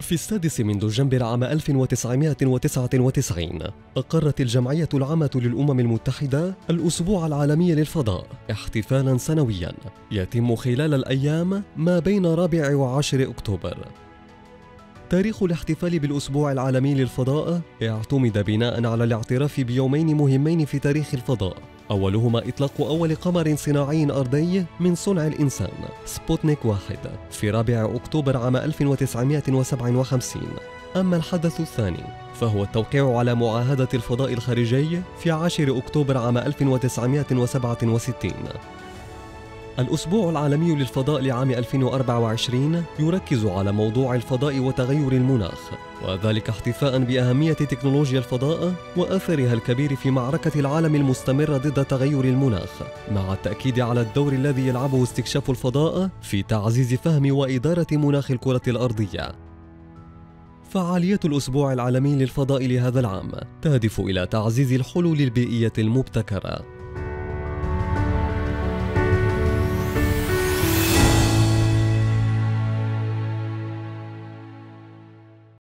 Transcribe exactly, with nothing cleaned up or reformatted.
في السادس من دجنبر عام ألف وتسعمائة وتسعة وتسعين أقرت الجمعية العامة للأمم المتحدة الأسبوع العالمي للفضاء احتفالاً سنوياً يتم خلال الأيام ما بين رابع وعاشر أكتوبر. تاريخ الاحتفال بالأسبوع العالمي للفضاء اعتمد بناء على الاعتراف بيومين مهمين في تاريخ الفضاء، أولهما إطلاق أول قمر صناعي أرضي من صنع الإنسان سبوتنيك واحد في رابع أكتوبر عام ألف وتسعمائة وسبعة وخمسين. أما الحدث الثاني فهو التوقيع على معاهدة الفضاء الخارجي في عاشر أكتوبر عام ألف وتسعمائة وسبعة وستين. الأسبوع العالمي للفضاء لعام ألفين وأربعة وعشرين يركز على موضوع الفضاء وتغير المناخ، وذلك احتفاء بأهمية تكنولوجيا الفضاء وأثرها الكبير في معركة العالم المستمرة ضد تغير المناخ، مع التأكيد على الدور الذي يلعبه استكشاف الفضاء في تعزيز فهم وإدارة مناخ الكرة الأرضية. فعالية الأسبوع العالمي للفضاء لهذا العام تهدف إلى تعزيز الحلول البيئية المبتكرة.